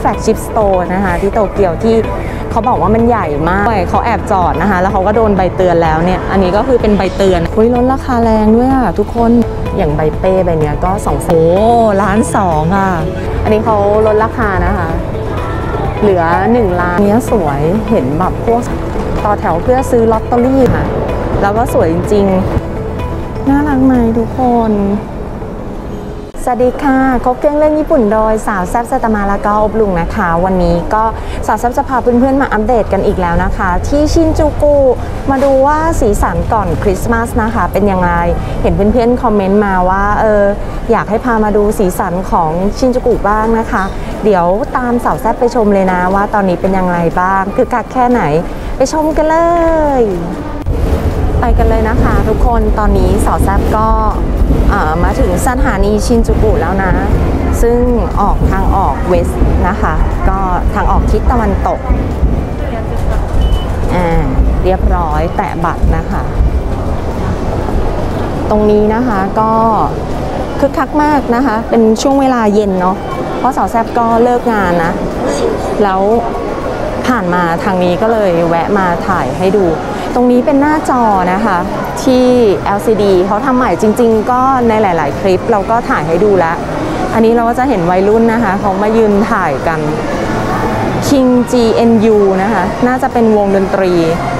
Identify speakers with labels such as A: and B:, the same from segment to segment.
A: ลกชิพสโตร์นะคะที่โตเกียวที่เขาบอกว่ามันใหญ่มากเขาแอบจอดนะคะแล้วเขาก็โดนใบเตือนแล้วเนี่ยอันนี้ก็คือเป็นใบเตือนลดราคาแรงด้วยอ่ะทุกคนอย่างใบเป้ใบเนี้ยก็2 ล้าน 2ค่ะอันนี้เขาลดราคานะคะเหลือ1 ล้านเนี้ยสวยเห็นแบบพวกต่อแถวเพื่อซื้อลอตเตอรี่ค่ะแล้วก็สวยจริงๆน่ารักไหมทุกคนสวัสดีค่ะครบเครื่องเรื่องญี่ปุ่นโดยสาวแซ่บสตามาแล้วก็อบลุงนะคะวันนี้ก็สาวแซ่บจะพาเพื่อนๆมาอัปเดตกันอีกแล้วนะคะที่ชินจูกุมาดูว่าสีสันก่อนคริสต์มาสนะคะเป็นยังไงเห็นเพื่อนๆคอมเมนต์มาว่าอยากให้พามาดูสีสันของชินจูกุบ้างนะคะเดี๋ยวตามสาวแซ่บไปชมเลยนะว่าตอนนี้เป็นยังไงบ้างคือคักแค่ไหนไปชมกันเลยไปกันเลยนะคะทุกคนตอนนี้สาวแซ่บก็มาถึงสถานีชินจูกุแล้วนะซึ่งออกทางออกเวสต์นะคะก็ทางออกทิศตะวันตกเรียบร้อยแตะบัตรนะคะตรงนี้นะคะก็คึกคักมากนะคะเป็นช่วงเวลาเย็นเนาะเพราะสาวแซ่บก็เลิกงานนะแล้วผ่านมาทางนี้ก็เลยแวะมาถ่ายให้ดูตรงนี้เป็นหน้าจอนะคะที่ LCD เขาทำใหม่จริงๆก็ในหลายๆคลิปเราก็ถ่ายให้ดูแล้วอันนี้เราก็จะเห็นวัยรุ่นนะคะเขามายืนถ่ายกัน King GNU นะคะน่าจะเป็นวงดนตรี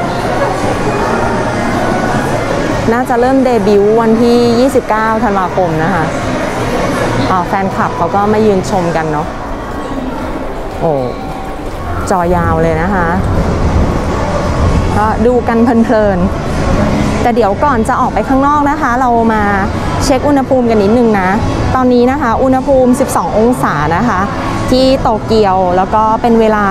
A: น่าจะเริ่มเดบิวต์วันที่29 ธันวาคมนะคะแฟนคลับเขาก็มายืนชมกันเนาะโอ้จอยาวเลยนะคะก็ดูกันเพลินๆแต่เดี๋ยวก่อนจะออกไปข้างนอกนะคะเรามาเช็คอุณหภูมิกันนิดนึงนะตอนนี้นะคะอุณหภูมิ12 องศานะคะที่โตเกียวแล้วก็เป็นเวลา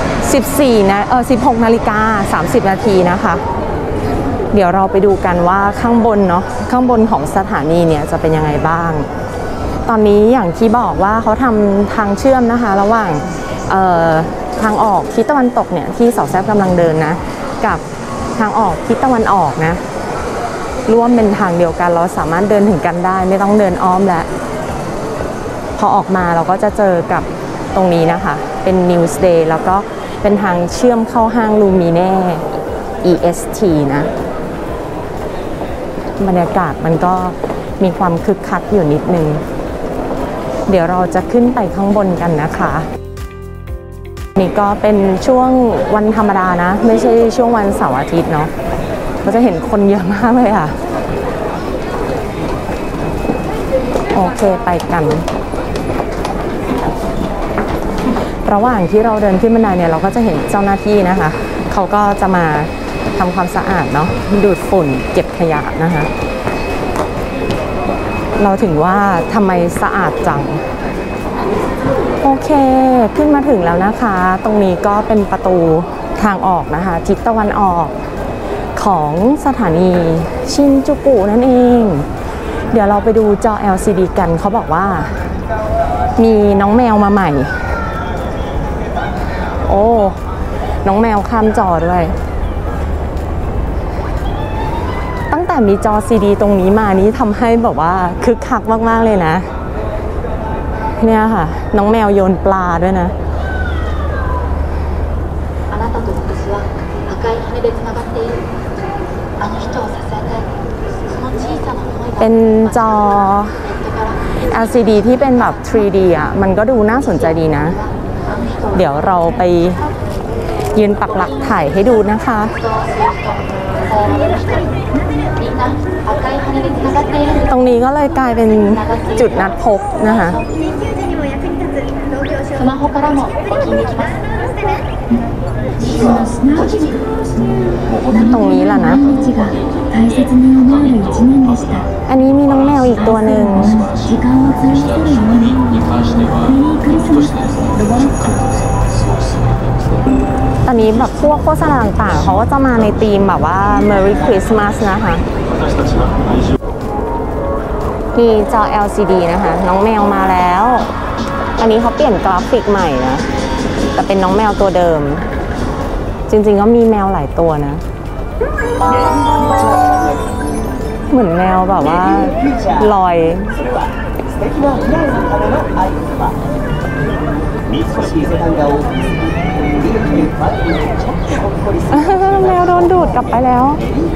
A: 16 นาฬิกา 30 นาทีนะคะเดี๋ยวเราไปดูกันว่าข้างบนเนาะข้างบนของสถานีเนี่ยจะเป็นยังไงบ้างตอนนี้อย่างที่บอกว่าเขาทำทางเชื่อมนะคะระหว่างทางออกทิศตะวันตกเนี่ยที่สาวแซ่บกำลังเดินนะกับทางออกทิศตะวันออกนะร่วมเป็นทางเดียวกันเราสามารถเดินถึงกันได้ไม่ต้องเดินอ้อมแล้วพอออกมาเราก็จะเจอกับตรงนี้นะคะเป็น Newsday แล้วก็เป็นทางเชื่อมเข้าห้างลูมิเน่ EST นะบรรยากาศมันก็มีความคึกคักอยู่นิดนึงเดี๋ยวเราจะขึ้นไปข้างบนกันนะคะนี่ก็เป็นช่วงวันธรรมดานะไม่ใช่ช่วงวันเสาร์อาทิตย์เนาะเราจะเห็นคนเยอะมากเลยค่ะโอเคไปกันระหว่างที่เราเดินขึ้นบันไดเนี่ยเราก็จะเห็นเจ้าหน้าที่นะคะเขาก็จะมาทำความสะอาดเนาะดูดฝุ่นเก็บขยะนะคะเราถึงว่าทำไมสะอาดจังโอเคขึ้นมาถึงแล้วนะคะตรงนี้ก็เป็นประตูทางออกนะคะทิศตะวันออกของสถานีชินจูกุนั่นเองเดี๋ยวเราไปดูจอ LCD กันเขาบอกว่ามีน้องแมวมาใหม่โอ้น้องแมวข้ามจอด้วยตั้งแต่มีจอ CD ตรงนี้มานี้ทำให้แบบว่าคึกคักมากๆเลยนะเนี่ยค่ะน้องแมวโยนปลาด้วยนะเป็นจอ LCD ที่เป็นแบบ 3D อ่ะมันก็ดูน่าสนใจดีนะเดี๋ยวเราไปยืนปักหลักถ่ายให้ดูนะคะตรงนี้ก็เลยกลายเป็นจุดนัดพบนะคะตรงนี้แหละนะอันนี้มีน้องแมวอีกตัวหนึ่งตอนนี้แบบพวกโฆษณาต่างๆเขาก็จะมาในธีมแบบว่า Merry Christmas นะคะมีจอ LCD นะคะน้องแมวมาแล้วอันนี้เขาเปลี่ยนกราฟิกใหม่นะแต่เป็นน้องแมวตัวเดิมจริงๆก็มีแมวหลายตัวนะเหมือนแมวแบบว่าลอยแมวโดนดูดกลับไปแล้ว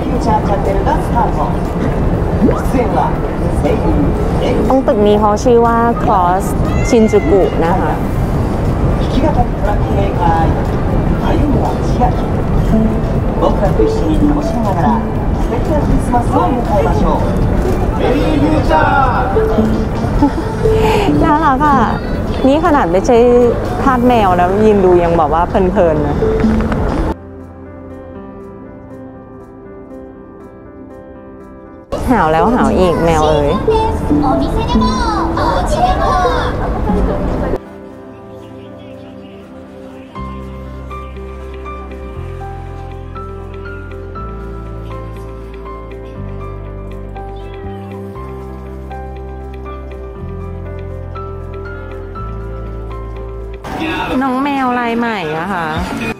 A: ตรงตึกนี้เขาชื่อว่า Cross Shinjuku นะคะน่ารักอ่ะนี่ขนาดไม่ใช่ทาสแมวแล้วยินดูยังบอกว่าเพลินๆนะหาวแล้วหาวอีกแมวเอ๋ยน้องแมวลายใหม่อะค่ะ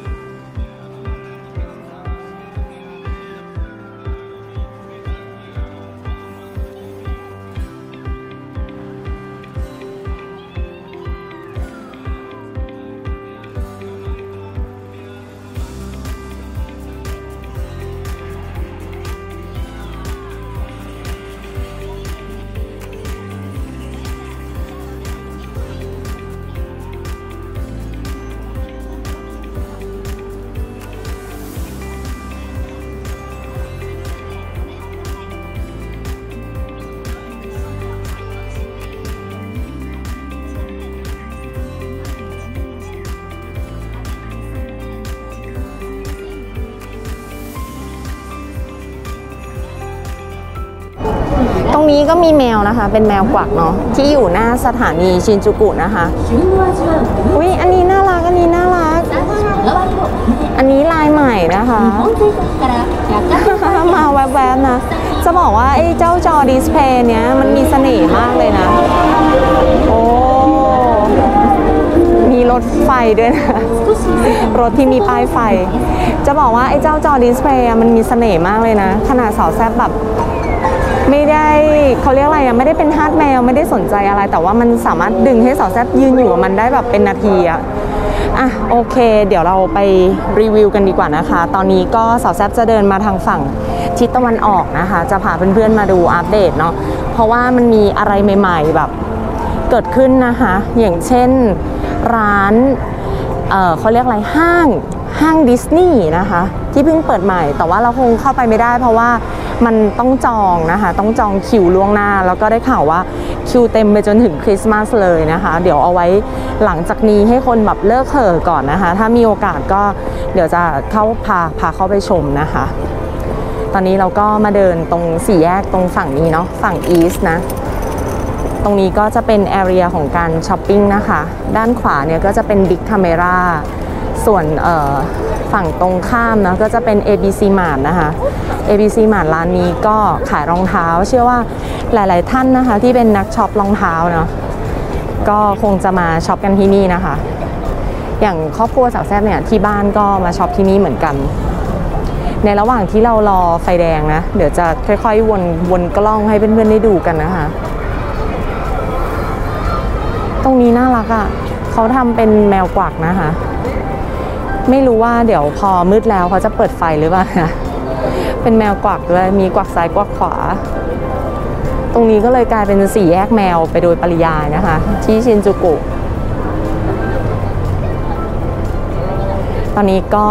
A: ตรงนี้ก็มีแมวนะคะเป็นแมวกวักเนาะที่อยู่หน้าสถานีชินจูกุนะคะอุ้ยอันนี้น่ารักอันนี้น่ารักอันนี้ลายใหม่นะคะมาแวบๆนะจะบอกว่าไอ้เจ้าจอดิสเพย์เนี้ยมันมีเสน่ห์มากเลยนะโอ้มีรถไฟด้วยนะรถที่มีป้ายไฟจะบอกว่าไอ้เจ้าจอดิสเพย์มันมีเสน่ห์มากเลยนะขนาดสาวแซ่บแบบไม่ได้เขาเรียกอะไรอะไม่ได้เป็นทาสแมวไม่ได้สนใจอะไรแต่ว่ามันสามารถดึงให้สาวแซ่บยืนอยู่กับมันได้แบบเป็นนาทีอะโอเคเดี๋ยวเราไปรีวิวกันดีกว่านะคะตอนนี้ก็สาวแซ่บจะเดินมาทางฝั่งทิศตะวันออกนะคะจะพาเพื่อนๆมาดูอัปเดตเนาะเพราะว่ามันมีอะไรใหม่ๆแบบเกิดขึ้นนะคะอย่างเช่นร้านเขาเรียกอะไรห้างดิสนีย์นะคะที่เพิ่งเปิดใหม่แต่ว่าเราคงเข้าไปไม่ได้เพราะว่ามันต้องจองนะคะต้องจองคิวล่วงหน้าแล้วก็ได้ข่าวว่าคิวเต็มไปจนถึงคริสต์มาสเลยนะคะเดี๋ยวเอาไว้หลังจากนี้ให้คนแบบเลิกเห่อก่อนนะคะถ้ามีโอกาสก็เดี๋ยวจะพาเข้าไปชมนะคะตอนนี้เราก็มาเดินตรงสี่แยกตรงฝั่งนี้เนาะฝั่งอีสต์นะตรงนี้ก็จะเป็นแอเรียของการช้อปปิ้งนะคะด้านขวาเนี่ยก็จะเป็นบิ๊กคาเมร่าส่วนฝั่งตรงข้ามนะก็จะเป็น ABC Mart นะคะ ABC Mart ร้านนี้ก็ขายรองเท้าเชื่อว่าหลายๆท่านนะคะที่เป็นนักช็อปรองเท้าเนาะก็คงจะมาช็อปกันที่นี่นะคะอย่างครอบครัวสาวแซ่บเนี่ยที่บ้านก็มาช็อปที่นี่เหมือนกันในระหว่างที่เรารอไฟแดงนะเดี๋ยวจะค่อยๆวนกล้องให้เพื่อนๆได้ดูกันนะคะตรงนี้น่ารักอ่ะเขาทำเป็นแมวกวักนะคะไม่รู้ว่าเดี๋ยวพอมืดแล้วเขาจะเปิดไฟหรือเปล่านะเป็นแมวกวักด้วยมีกวักซ้ายกวักขวาตรงนี้ก็เลยกลายเป็นสี่แยกแมวไปโดยปริยายนะคะที่ชินจูกุตอนนี้ก็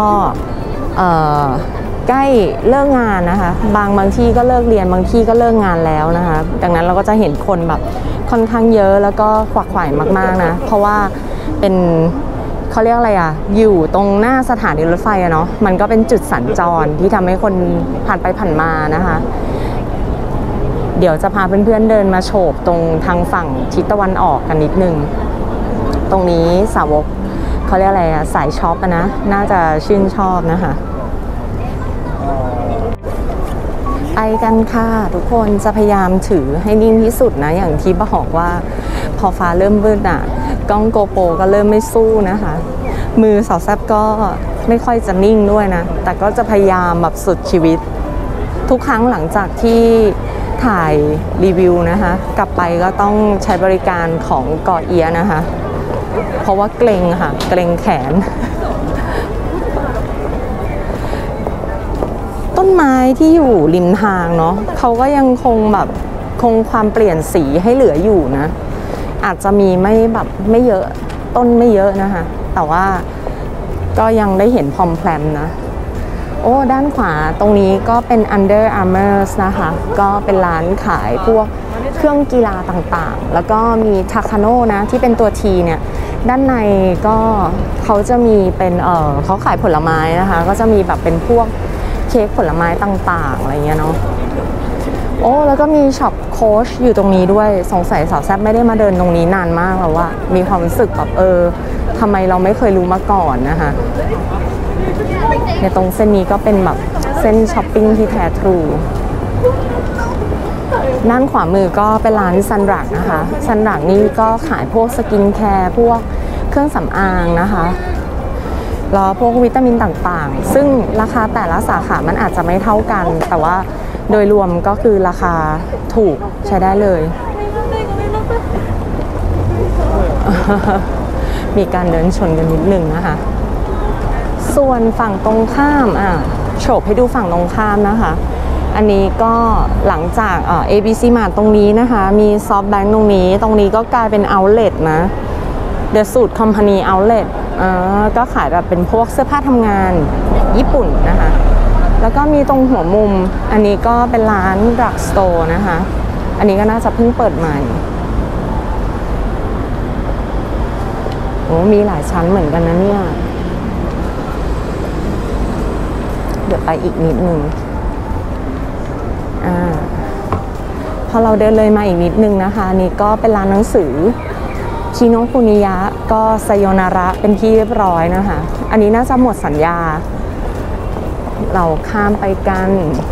A: ใกล้เลิกงานนะคะบางที่ก็เลิกเรียนบางที่ก็เลิกงานแล้วนะคะดังนั้นเราก็จะเห็นคนแบบค่อนข้างเยอะแล้วก็ขวักไขว่มากๆนะเพราะว่าเป็นเขาเรียกอะไรอ่ะอยู่ตรงหน้าสถานีรถไฟอะเนาะมันก็เป็นจุดสัญจรที่ทำให้คนผ่านไปผ่านมานะคะเดี๋ยวจะพาเพื่อนๆเดินมาโฉบตรงทางฝั่งทิศตะวันออกกันนิดนึงตรงนี้สาวกเขาเรียกอะไรอ่ะสายช็อปนะน่าจะชื่นชอบนะคะไปกันค่ะทุกคนจะพยายามถือให้นิ่งที่สุดนะอย่างที่บอกว่าพอฟ้าเริ่มมืดอ่ะกล้องโกโปรก็เริ่มไม่สู้นะคะมือสาวแซ่บก็ไม่ค่อยจะนิ่งด้วยนะแต่ก็จะพยายามแบบสุดชีวิตทุกครั้งหลังจากที่ถ่ายรีวิวนะคะกลับไปก็ต้องใช้บริการของกอเอียนะคะเพราะว่าเกรงค่ะเกรงแขนต้นไม้ที่อยู่ริมทางเนาะเขาก็ยังคงแบบคงความเปลี่ยนสีให้เหลืออยู่นะอาจจะมีไม่เยอะต้นไม่เยอะนะคะแต่ว่าก็ยังได้เห็นพอมแพลมนะโอ้ด้านขวาตรงนี้ก็เป็น Under Armour นะคะก็เป็นร้านขายพวกเครื่องกีฬาต่างๆแล้วก็มีทาคาโน่นะที่เป็นตัว T เนี่ยด้านในก็เขาจะมีเป็นเขาขายผลไม้นะคะก็จะมีแบบเป็นพวกเค้กผลไม้ต่างๆอะไรเงี้ยเนาะโอ้แล้วก็มีช็อปโค้ชอยู่ตรงนี้ด้วยสงสัยสาวแซ่บไม่ได้มาเดินตรงนี้นานมากแล้วว่ามีความรู้สึกแบบทำไมเราไม่เคยรู้มาก่อนนะคะในตรงเส้นนี้ก็เป็นแบบเส้นช้อปปิ้งที่แท้ทรูด้านขวามือก็เป็นร้านซันรักนะคะซันรักนี่ก็ขายพวกสกินแคร์พวกเครื่องสำอางนะคะแล้วพวกวิตามินต่างๆซึ่งราคาแต่ละสาขามันอาจจะไม่เท่ากันแต่ว่าโดยรวมก็คือราคาถูกใช้ได้เลยมีการเดินชนกันนิดนึงนะคะส่วนฝั่งตรงข้ามโฉบให้ดูฝั่งตรงข้ามนะคะอันนี้ก็หลังจากABC Mart ตรงนี้นะคะมี SoftBank ตรงนี้ก็กลายเป็น Outlet นะ The Suit Company Outlet ก็ขายแบบเป็นพวกเสื้อผ้าทำงานญี่ปุ่นนะคะแล้วก็มีตรงหัวมุมอันนี้ก็เป็นร้านดรักสโตร์นะคะอันนี้ก็น่าจะเพิ่งเปิดใหม่โอ้มีหลายชั้นเหมือนกันนะเนี่ยเดี๋ยวไปอีกนิดนึงพอเราเดินเลยมาอีกนิดนึงนะคะนี่ก็เป็นร้านหนังสือชิโนคุนิยะก็ไซโยนาระเป็นที่เรียบร้อยนะคะอันนี้น่าจะหมดสัญญาเราข้ามไปกัน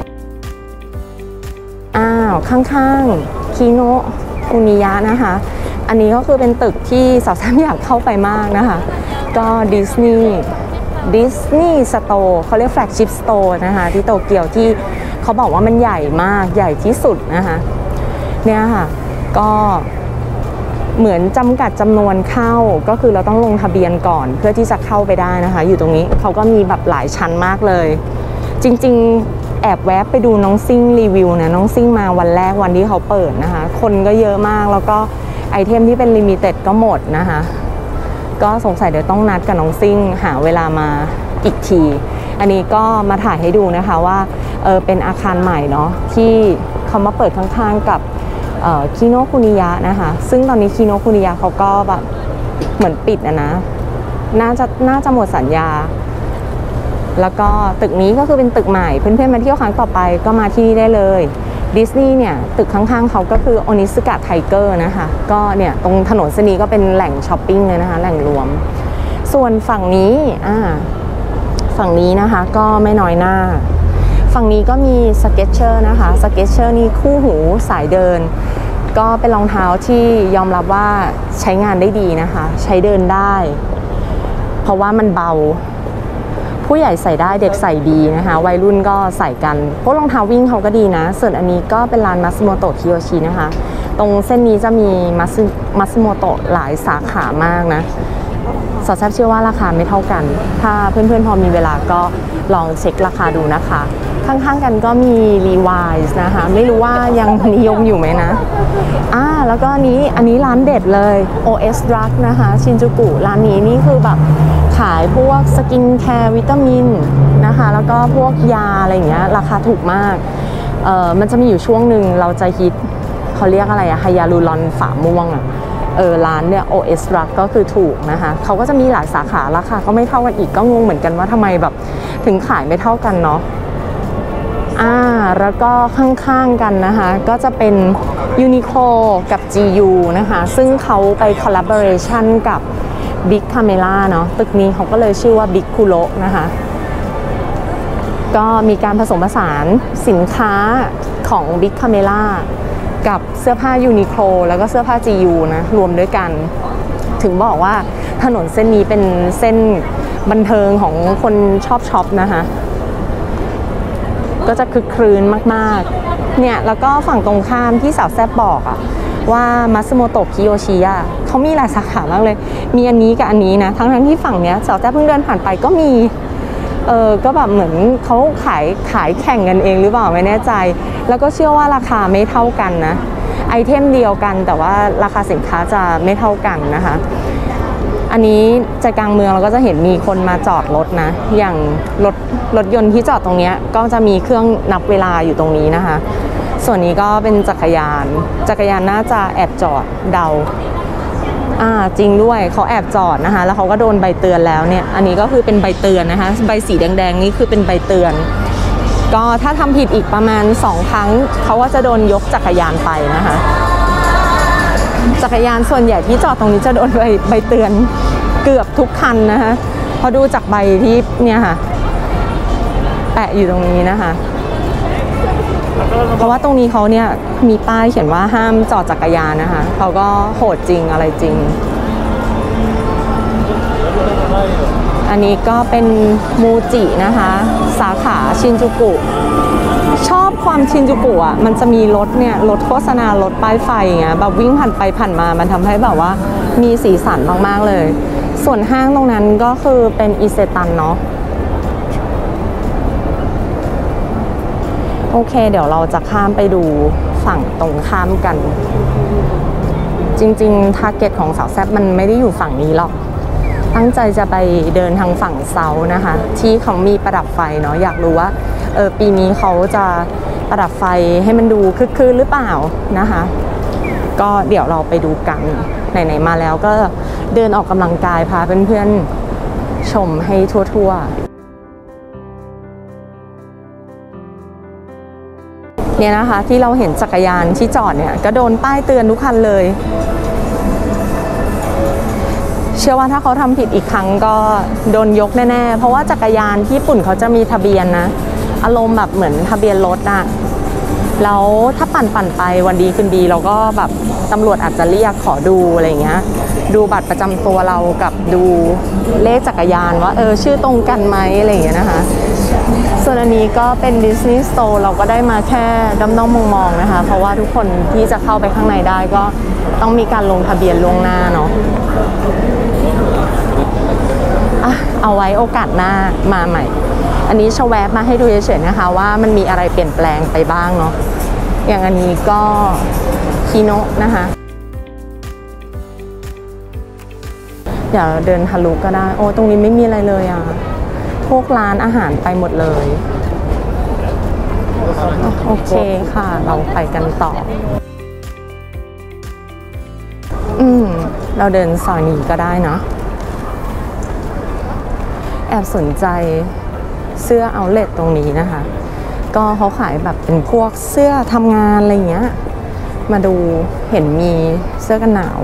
A: ข้างๆคิโนคุนิยะนะคะอันนี้ก็คือเป็นตึกที่สาวๆอยากเข้าไปมากนะคะก็ดิสนีย์สโตร์เขาเรียกแฟลกชิพสโตร์นะคะที่โตเกียวที่เขาบอกว่ามันใหญ่มากใหญ่ที่สุดนะคะเนี่ยค่ะก็เหมือนจำกัดจำนวนเข้าก็คือเราต้องลงทะเบียนก่อนเพื่อที่จะเข้าไปได้นะคะอยู่ตรงนี้เขาก็มีแบบหลายชั้นมากเลยจริงๆแอบแวบไปดูน้องซิ่งรีวิวนะน้องซิ่งมาวันแรกวันที่เขาเปิดนะคะคนก็เยอะมากแล้วก็ไอเทมที่เป็นลิมิเต็ดก็หมดนะคะก็สงสัยเดี๋ยวต้องนัดกับน้องซิ่งหาเวลามาอีกทีอันนี้ก็มาถ่ายให้ดูนะคะว่าเป็นอาคารใหม่เนาะที่เขามาเปิดข้างๆกับคิโนคุนิยะนะคะซึ่งตอนนี้คิโนคุนิยะเขาก็แบบเหมือนปิดนะน่าจะหมดสัญญาแล้วก็ตึกนี้ก็คือเป็นตึกใหม่เพื่อนๆมาเที่ยวครั้งต่อไปก็มาที่นี่ได้เลยดิสนีย์เนี่ยตึกข้างๆเขาก็คือโอนิสึกะไทเกอร์นะคะก็เนี่ยตรงถนนเส้นนี้ก็เป็นแหล่งช้อปปิ้งเลยนะคะแหล่งรวมส่วนฝั่งนี้นะคะก็ไม่น้อยหน้าฝั่งนี้ก็มีสเก็ตเชอร์นะคะสเก็ตเชอร์นี่คู่หูสายเดินก็เป็นรองเท้าที่ยอมรับว่าใช้งานได้ดีนะคะใช้เดินได้เพราะว่ามันเบาผู้ใหญ่ใส่ได้เด็กใส่ดีนะคะวัยรุ่นก็ใส่กันพวกรองเท้าวิ่งเขาก็ดีนะส่วนอันนี้ก็เป็นร้านมัตสึโมโตะคิโยชินะคะตรงเส้นนี้จะมีมัตสึโมโตะหลายสาขามากนะสาวแซ่บเชื่อว่าราคาไม่เท่ากันถ้าเพื่อนๆพอมีเวลาก็ลองเช็คราคาดูนะคะข้างๆกันก็มี Levi's นะคะไม่รู้ว่ายังนิยมอยู่ไหมนะแล้วก็อันนี้ร้านเด็ดเลย OS Drug นะคะชินจูกุร้านนี้นี่คือแบบขายพวกสกินแคร์วิตามินนะคะแล้วก็พวกยาอะไรอย่างเงี้ยราคาถูกมากมันจะมีอยู่ช่วงหนึ่งเราจะฮิตเขาเรียกอะไรไฮยาลูรอนฝาม่วงร้านเนี่ย OS Drug ก็คือถูกนะคะเขาก็จะมีหลายสาขาราคาก็ไม่เท่ากันอีกก็งงเหมือนกันว่าทำไมแบบถึงขายไม่เท่ากันเนาะแล้วก็ข้างๆกันนะคะก็จะเป็น Uniqlo กับ GU นะคะซึ่งเขาไป collaboration กับ Big Camera เนาะตึกนี้เขาก็เลยชื่อว่า Big Kuro นะคะก็มีการผสมผสานสินค้าของ Big Camera กับเสื้อผ้า Uniqlo แล้วก็เสื้อผ้า GU นะรวมด้วยกันถึงบอกว่าถนนเส้นนี้เป็นเส้นบันเทิงของคนชอบช็อปนะคะก็จะคึกครื้นมากๆเนี่ยแล้วก็ฝั่งตรงข้ามที่สาวแซ่บบอกว่ามัตสึโมโตะคิโยชิอ่ะเขามีหลายสาขามากเลยมีอันนี้กับอันนี้นะทั้งที่ฝั่งเนี้ยสาวแจ๊เพิ่งเดินผ่านไปก็มีก็แบบเหมือนเขาขายแข่งกันเองหรือเปล่าไม่แน่ใจแล้วก็เชื่อว่าราคาไม่เท่ากันนะไอเทมเดียวกันแต่ว่าราคาสินค้าจะไม่เท่ากันนะคะอันนี้ใจกลางเมืองเราก็จะเห็นมีคนมาจอดรถนะอย่างรถยนต์ที่จอดตรงนี้ก็จะมีเครื่องนับเวลาอยู่ตรงนี้นะคะส่วนนี้ก็เป็นจักรยานน่าจะแอบจอดเดาจริงด้วยเขาแอบจอดนะคะแล้วเขาก็โดนใบเตือนแล้วเนี่ยอันนี้ก็คือเป็นใบเตือนนะคะใบสีแดงๆนี่คือเป็นใบเตือนก็ถ้าทำผิดอีกประมาณ2 ครั้งเขาก็จะโดนยกจักรยานไปนะคะจักรยานส่วนใหญ่ที่จอดตรงนี้จะโดนใบเตือนเกือบทุกคันนะคะพอดูจากใบที่เนี่ยค่ะแปะอยู่ตรงนี้นะคะเพราะว่าตรงนี้เขาเนี่ยมีป้ายเขียนว่าห้ามจอดจักรยานนะคะเขาก็โหดจริงอะไรจริงอันนี้ก็เป็นมูจินะคะสาขาชินจูกุชอบความชินจูกุอ่ะมันจะมีรถโฆษณารถป้ายไฟอย่างเงี้ยแบบวิ่งผ่านไปผ่านมามันทำให้แบบว่ามีสีสันมากๆเลยส่วนห้างตรงนั้นก็คือเป็นอิเซตันเนาะโอเคเดี๋ยวเราจะข้ามไปดูฝั่งตรงข้ามกันจริงๆทาร์เก็ตของสาวแซ่บมันไม่ได้อยู่ฝั่งนี้หรอกตั้งใจจะไปเดินทางฝั่งเซาท์นะคะที่เขามีประดับไฟเนาะอยากรู้ว่าปีนี้เขาจะประดับไฟให้มันดูคึกคืนหรือเปล่านะคะก็เดี๋ยวเราไปดูกันไหนๆมาแล้วก็เดินออกกำลังกายพาเพื่อนๆชมให้ทั่วๆเนี่ยนะคะที่เราเห็นจักรยานที่จอดเนี่ยก็โดนป้ายเตือนทุกคันเลยเชื่อว่าถ้าเขาทำผิดอีกครั้งก็โดนยกแน่ๆเพราะว่าจักรยานที่ญี่ปุ่นเขาจะมีทะเบียนนะอารมณ์แบบเหมือนทะเบียนรถอะแล้วถ้าปั่นไปวันดีคืนดีเราก็แบบตำรวจอาจจะเรียกขอดูอะไรเงี้ยดูบัตรประจำตัวเรากับดูเลขจักรยานว่าชื่อตรงกันไหมอะไรเงี้ยนะคะส่วนอันนี้ก็เป็นดิสนีย์สโตร์เราก็ได้มาแค่ด้อมๆมองๆนะคะเพราะว่าทุกคนที่จะเข้าไปข้างในได้ก็ต้องมีการลงทะเบียนล่วงหน้าเนาะเอาไว้โอกาสหน้ามาใหม่อันนี้ชแวบมาให้ดูเฉยๆนะคะว่ามันมีอะไรเปลี่ยนแปลงไปบ้างเนาะอย่างอันนี้ก็คิโนะนะคะเดี๋ยวเดินทะลุก็ได้โอ้ตรงนี้ไม่มีอะไรเลยอ่ะพวกร้านอาหารไปหมดเลยโอเคค่ะเราไปกันต่อเราเดินซอยนี้ก็ได้เนาะแอบสนใจเสื้อเอาท์เลทตรงนี้นะคะก็เขาขายแบบเป็นพวกเสื้อทำงานอะไรเงี้ยมาดูเห็นมีเสื้อกันหนาว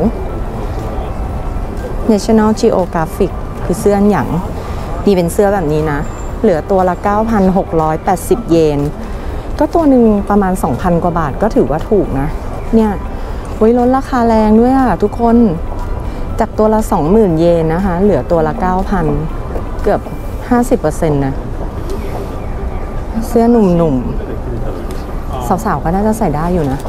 A: National Geographic คือเสื้อหยังดีเป็นเสื้อแบบนี้นะเหลือตัวละ 9,680 เยนก็ตัวหนึ่งประมาณ 2,000 กว่าบาทก็ถือว่าถูกนะเนี่ยลดราคาแรงด้วยอ่ะทุกคนจากตัวละ 20,000 เยนนะคะเหลือตัวละ 9,000 เกือบ 50% นะเสื้อหนุ่มๆสาวๆก็น่าจะใส่ได้อยู่นะ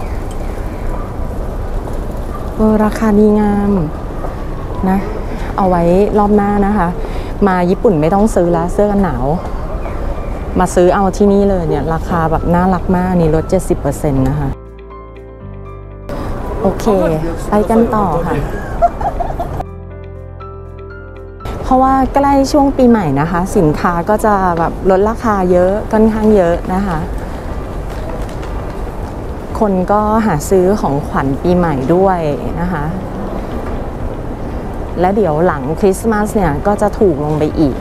A: ราคาดีงามนะเอาไว้รอบหน้านะคะมาญี่ปุ่นไม่ต้องซื้อแล้วเสื้อกันหนาวมาซื้อเอาที่นี่เลยเนี่ยราคาแบบน่ารักมากนี่ลด 70% นะคะโอเคไปกันต่อค่ะเพราะว่าใกล้ช่วงปีใหม่นะคะสินค้าก็จะแบบลดราคาเยอะค่อนข้างเยอะนะคะคนก็หาซื้อของขวัญปีใหม่ด้วยนะคะและเดี๋ยวหลังคริสต์มาสเนี่ยก็จะถูกลงไปอีก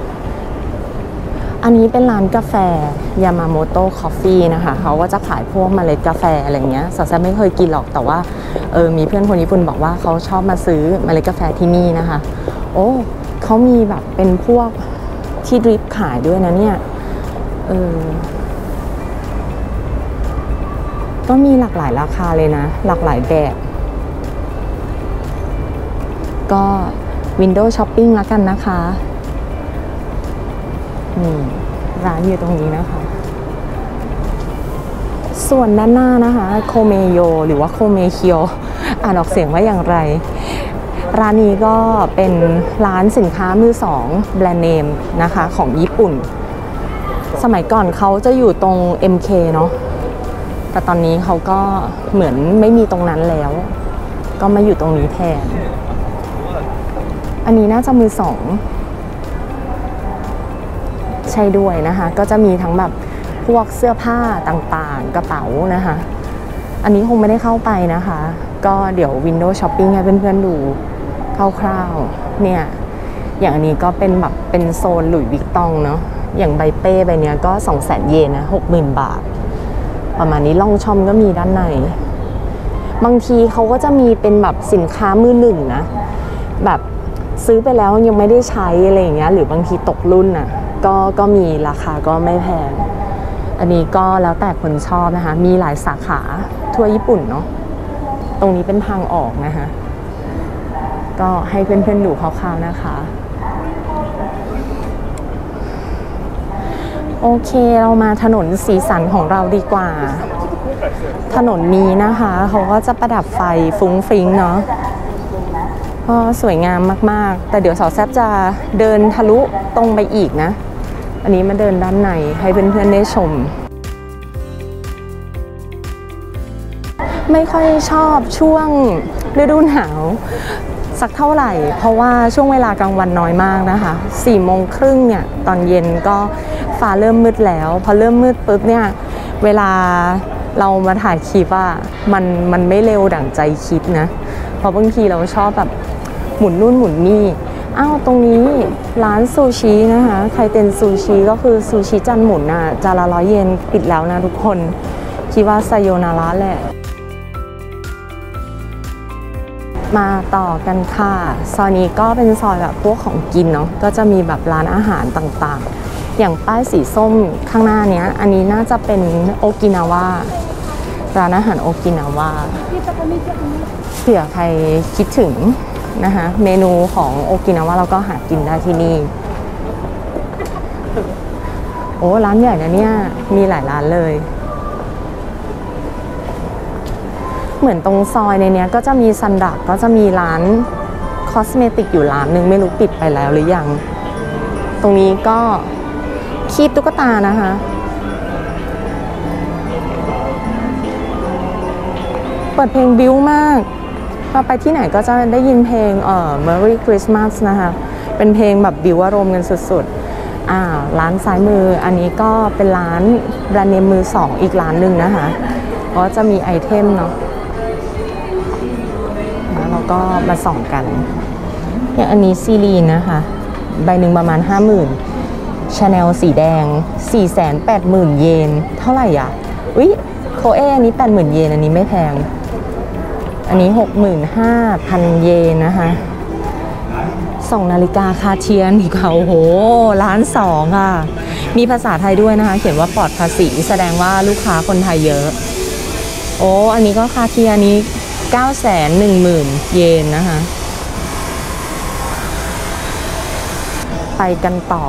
A: อันนี้เป็นร้านกาแฟยามาโมโตะคอฟฟี่นะคะเขาก็จะขายพวกเมล็ดกาแฟอะไรเงี้ยสาวแซ่บไม่เคยกินหรอกแต่ว่ามีเพื่อนคนญี่ปุ่นบอกว่าเขาชอบมาซื้อเมล็ดกาแฟที่นี่นะคะโอ้เขามีแบบเป็นพวกที่ดริปขายด้วยนะเนี่ยก็มีหลากหลายราคาเลยนะหลากหลายแบบก็วินโดว์ช้อปปิ้งแล้วกันนะคะร้านอยู่ตรงนี้นะคะส่วนด้านหน้านะคะโคเมโยหรือว่าโคเมเคียวอ่านออกเสียงว่าอย่างไรร้านนี้ก็เป็นร้านสินค้ามือสองแบรนด์เนมนะคะของญี่ปุ่นสมัยก่อนเขาจะอยู่ตรง MK เนาะแต่ตอนนี้เขาก็เหมือนไม่มีตรงนั้นแล้วก็มาอยู่ตรงนี้แทนอันนี้น่าจะมือสองใช่ด้วยนะคะก็จะมีทั้งแบบพวกเสื้อผ้าต่างๆกระเป๋านะคะอันนี้คงไม่ได้เข้าไปนะคะก็เดี๋ยว Windows Shopping ให้เพื่อนๆดูคร่าวๆเนี่ยอย่างอันนี้ก็เป็นแบบเป็นโซนหลุยส์วิกตองเนาะอย่างใบเป้ใบเนี้ยก็ 200,000 เยนนะ 60,000 บาทประมาณนี้ล่องช่อมก็มีด้านในบางทีเขาก็จะมีเป็นแบบสินค้ามือหนึ่งนะแบบซื้อไปแล้วยังไม่ได้ใช้อะไรอย่างเงี้ยหรือบางทีตกรุ่นอ่ะก็มีราคาก็ไม่แพงอันนี้ก็แล้วแต่คนชอบนะคะมีหลายสาขาทั่วญี่ปุ่นเนาะตรงนี้เป็นทางออกนะคะก็ให้เพื่อนๆดูคร่าวๆนะคะโอเคเรามาถนนสีสันของเราดีกว่าถนนนี้นะคะเขาก็จะประดับไฟฟุ้งฟิ้งเนาะก็สวยงามมากๆแต่เดี๋ยวสาวแซบจะเดินทะลุตรงไปอีกนะอันนี้มาเดินด้านในให้เพื่อนๆได้ชมไม่ค่อยชอบช่วงฤดูหนาวสักเท่าไหร่เพราะว่าช่วงเวลากลางวันน้อยมากนะคะ4:30เนี่ยตอนเย็นก็ฟ้าเริ่มมืดแล้วพอเริ่มมืดปุ๊บเนี่ยเวลาเรามาถ่ายคลิปอะมันไม่เร็วดั่งใจคิดนะเพราะบางทีเราชอบแบบหมุนนู่นหมุนนี่อ้าวตรงนี้ร้านซูชินะคะใครเป็นซูชิก็คือซูชิจานหมุนอะจานละ100 เยนปิดแล้วนะทุกคนคิดว่าไซโยนาระแหละมาต่อกันค่ะซอยนี้ก็เป็นซอยแบบพวกของกินเนาะก็จะมีแบบร้านอาหารต่างๆอย่างป้ายสีส้มข้างหน้านี้อันนี้น่าจะเป็นโอกินาวาร้านอาหารโอกินาวาเผื่อใครคิดถึงนะคะเมนูของโอกินาวาเราก็หากินได้ที่นี่โอ้ร้านใหญ่นะเนี่ยมีหลายร้านเลยเหมือนตรงซอยในนี้ก็จะมีซันดักก็จะมีร้านคอสเมติกอยู่ร้านนึงไม่รู้ปิดไปแล้วหรือยังตรงนี้ก็คีบตุ๊กตานะคะเปิดเพลงบิ้วมากพอไปที่ไหนก็จะได้ยินเพลงMerry Christmas นะคะเป็นเพลงแบบบิ้วอารมณ์กันสุดๆร้านซ้ายมืออันนี้ก็เป็นร้านแบรนด์เนมมือสองอีกร้านหนึ่งนะคะก็จะมีไอเทมเนาะแล้วก็มาส่องกันอย่างอันนี้ซีรีนนะคะใบหนึ่งประมาณ 50,000 ชาแนลสีแดง 480,000 เยนเท่าไหร่อ่ะโคเออันนี้ 80,000 เยนอันนี้ไม่แพงอันนี้ 65,000 เยนนะคะส่องนาฬิกาคาเทียนอีกค่ะโอ้โห1,200,000ค่ะมีภาษาไทยด้วยนะคะเขียนว่าปลอดภาษีแสดงว่าลูกค้าคนไทยเยอะโอ้อันนี้ก็คาเทียนนี้910,000 เยนนะคะไปกันต่อ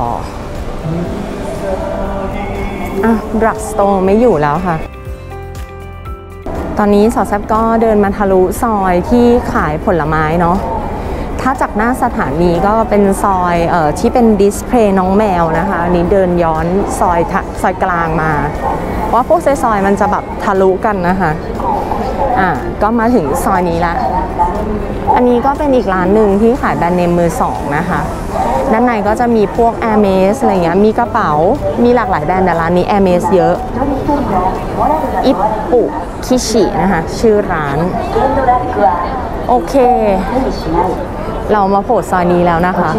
A: ดรักสโตร์ไม่อยู่แล้วค่ะตอนนี้สาวแซบก็เดินมาทะลุซอยที่ขายผลไม้เนาะถ้าจากหน้าสถานีก็เป็นซอยที่เป็นดิสเพลย์น้องแมวนะคะอันนี้เดินย้อนซอยกลางมาเพราะพวกซอยมันจะแบบทะลุกันนะคะก็มาถึงซอยนี้ละอันนี้ก็เป็นอีกร้านหนึ่งที่ขายแบรนด์เนมมือสองนะคะด้านในก็จะมีพวก Hermes อะไรเงี้ยมีกระเป๋ามีหลากหลายแบรนด์แต่ร้านนี้ Hermes เยอะอิปุคิชินะคะชื่อร้านโอเคเรามาโผล่ซอยนี้แล้วนะคะ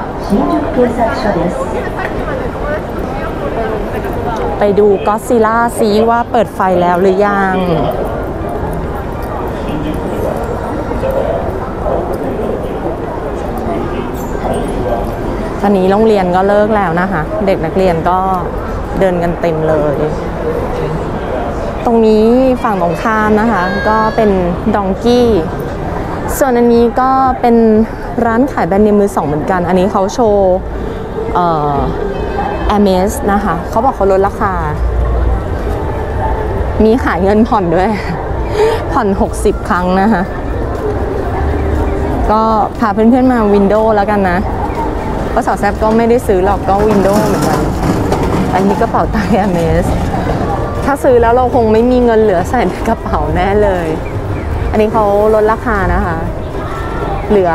A: ไปดูก็อดซิลล่าซิว่าเปิดไฟแล้วหรือยังตอนนี้โรงเรียนก็เลิกแล้วนะคะเด็กนักเรียนก็เดินกันเต็มเลยตรงนี้ฝั่งตรงข้ามนะคะก็เป็นดองกี้ส่วนอันนี้ก็เป็นร้านขายแบรนด์เนมมือสองเหมือนกันอันนี้เขาโชว์Hermes นะคะเขาบอกเขาลดราคามีขายเงินผ่อนด้วย ผ่อน60 ครั้งนะคะก็พาเพื่อนๆมาวินโดว์แล้วกันนะเพราะสาวแซบก็ไม่ได้ซื้อหรอกก็วินโดว์เหมือนกันอันนี้กระเป๋าตังค์ Hermes ถ้าซื้อแล้วเราคงไม่มีเงินเหลือใส่ในกระเป๋าแน่เลยอันนี้เขาลดราคานะคะเหลือ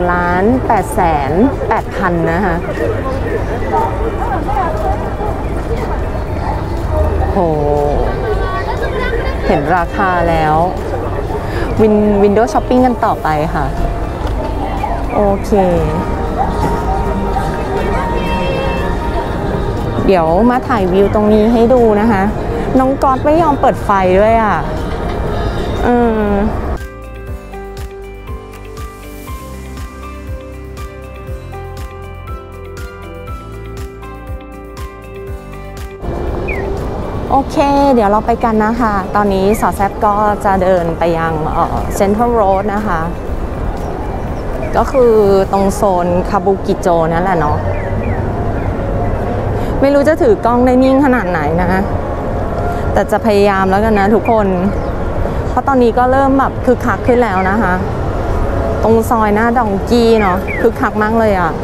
A: 1,808,000 นะคะโหเห็นราคาแล้ววินโดว์ช้อปปิ้งกันต่อไปค่ะโอเคเดี๋ยวมาถ่ายวิวตรงนี้ให้ดูนะคะน้องก๊อตไม่ยอมเปิดไฟด้วยอ่ะโอเคเดี๋ยวเราไปกันนะคะตอนนี้สาวแซบก็จะเดินไปยังเซ็นทรัลโรดนะคะก็คือตรงโซนคาบุกิโจนั่นแหละเนาะไม่รู้จะถือกล้องได้นิ่งขนาดไหนนะแต่จะพยายามแล้วกันนะทุกคนเพราะตอนนี้ก็เริ่มแบบคึกคักขึ้นแล้วนะคะตรงซอยหน้าดองกี้เนาะคึกคักมากเลยอ่ะ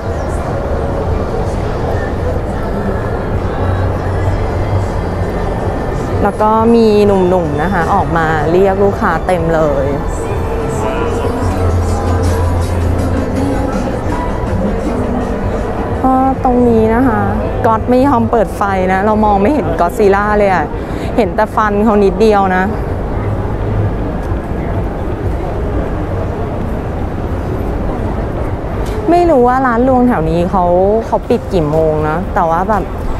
A: แล้วก็มีหนุ่มๆนะคะออกมาเรียกลูกค้าเต็มเลยตรงนี้นะคะก๊อตไม่ยอมเปิดไฟนะเรามองไม่เห็นก็อดซิลล่าเลยอ่ะเห็นแต่ฟันเขานิดเดียวนะไม่รู้ว่าร้านรวงแถวนี้เขาปิดกี่โมงนะแต่ว่าแบบ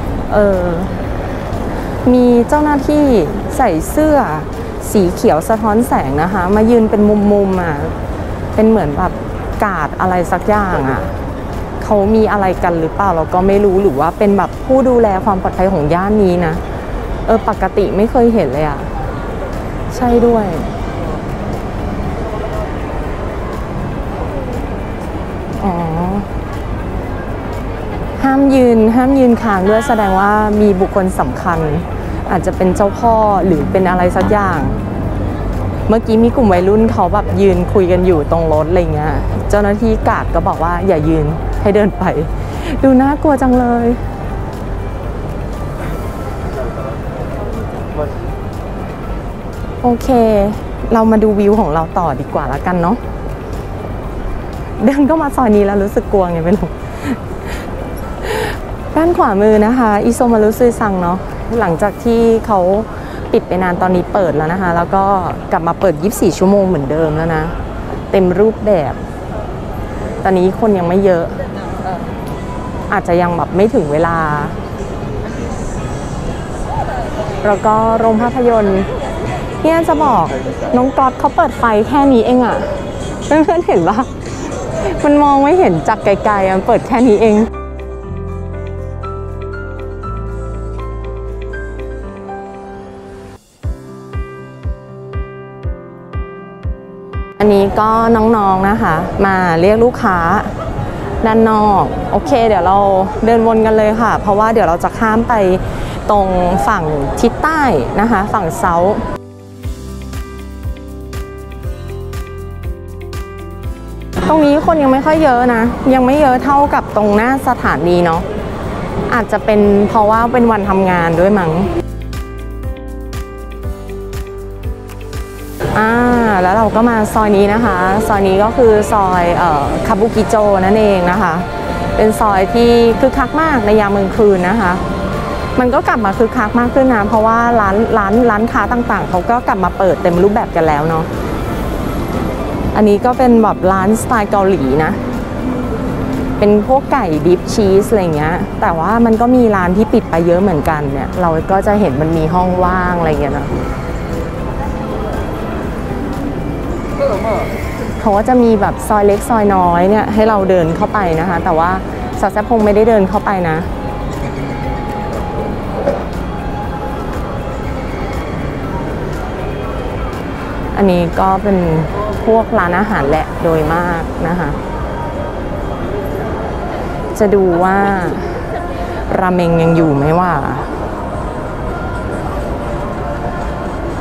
A: มีเจ้าหน้าที่ใส่เสื้อสีเขียวสะท้อนแสงนะคะมายืนเป็นมุมๆอ่ะเป็นเหมือนแบบกาดอะไรสักอย่างอ่ะเขามีอะไรกันหรือเปล่าเราก็ไม่รู้หรือว่าเป็นแบบผู้ดูแลความปลอดภัยของย่านนี้นะปกติไม่เคยเห็นเลยอ่ะใช่ด้วยอ๋อห้ามยืนค้างด้วยแสดงว่ามีบุคคลสำคัญอาจจะเป็นเจ้าพ่อหรือเป็นอะไรสักอย่างเมื่อกี้มีกลุ่มวัยรุ่นเขาแบบยืนคุยกันอยู่ตรงรถอะไรเงี้ยเจ้าหน้าที่กาดก็บอกว่าอย่ายืนให้เดินไปดูน่ากลัวจังเลยโอเคเรามาดูวิวของเราต่อดีกว่าแล้วกันเนาะเดินก็มาซอยนี้แล้วรู้สึกกลัวไงไม่รู้ด้านขวามือนะคะอิโซมารุซุยซังเนาะหลังจากที่เขาปิดไปนานตอนนี้เปิดแล้วนะคะแล้วก็กลับมาเปิด24 ชั่วโมงเหมือนเดิมแล้วนะเต็มรูปแบบตอนนี้คนยังไม่เยอะอาจจะยังแบบไม่ถึงเวลาแล้วก็โรงภาพยนตร์เนี่ยจะบอกน้องก๊อตเขาเปิดไฟแค่นี้เองอะเพื่อนๆเห็นปะมันมองไม่เห็นจากไกลๆมันเปิดแค่นี้เองอันนี้ก็น้องๆนะคะมาเรียกลูกค้าด้านนอกโอเคเดี๋ยวเราเดินวนกันเลยค่ะเพราะว่าเดี๋ยวเราจะข้ามไปตรงฝั่งทิศใต้นะคะฝั่งเซาท์ตรงนี้คนยังไม่ค่อยเยอะนะยังไม่เยอะเท่ากับตรงหน้าสถานีเนาะอาจจะเป็นเพราะว่าเป็นวันทำงานด้วยมั้งแล้วเราก็มาซอยนี้นะคะซอยนี้ก็คือซอยคาบุกิโจนั่นเองนะคะเป็นซอยที่คึกคักมากในยามกลางคืนนะคะมันก็กลับมาคึกคักมากขึ้นนะเพราะว่าร้านค้าต่างๆเขาก็กลับมาเปิดเต็มรูปแบบกันแล้วเนาะอันนี้ก็เป็นแบบร้านสไตล์เกาหลีนะเป็นพวกไก่ดิฟชีสอะไรเงี้ยแต่ว่ามันก็มีร้านที่ปิดไปเยอะเหมือนกันเนี่ยเราก็จะเห็นมันมีห้องว่างอะไรเงี้ยนะเขาก็จะมีแบบซอยเล็กซอยน้อยเนี่ยให้เราเดินเข้าไปนะคะแต่ว่าสาวแซ่บคงไม่ได้เดินเข้าไปนะอันนี้ก็เป็นพวกร้านอาหารแหละโดยมากนะคะจะดูว่าราเมงยังอยู่ไหมว่า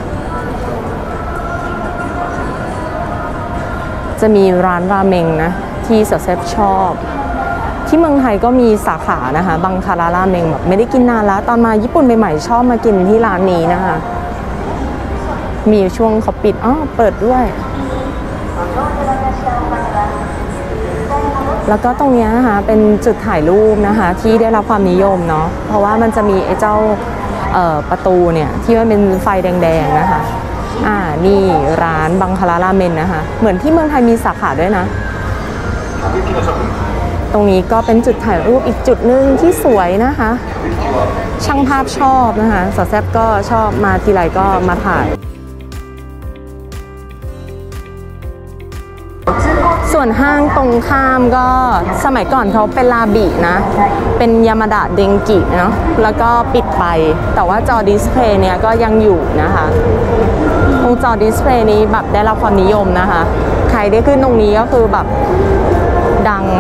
A: จะมีร้านราเมงนะที่เซฟชอบที่เมืองไทยก็มีสาขานะคะบังคาราราเมงแบบไม่ได้กินนานแล้วตอนมาญี่ปุ่นใหม่ๆชอบมากินที่ร้านนี้นะคะมีช่วงเขาปิดเปิดด้วยแล้วก็ตรงนี้นะคะเป็นจุดถ่ายรูปนะคะที่ได้รับความนิยมเนาะเพราะว่ามันจะมีไอ้เจ้าประตูเนี่ยที่มันเป็นไฟแดงๆนะคะนี่ร้านบังคาราราเมนนะคะเหมือนที่เมืองไทยมีสาขาด้วยนะตรงนี้ก็เป็นจุดถ่ายรูปอีกจุดหนึ่งที่สวยนะคะช่างภาพชอบนะคะสาวแซ่บก็ชอบมาทีไรก็มาถ่ายส่วนห้างตรงข้ามก็สมัยก่อนเขาเป็นลาบินะเป็นยามาดะเดงกิเนาะแล้วก็ปิดไปแต่ว่าจอดิสเพลย์เนี่ยก็ยังอยู่นะคะตรงจอดิสเพลย์นี้แบบได้รับความนิยมนะคะใครได้ขึ้นตรงนี้ก็คือแบบดัง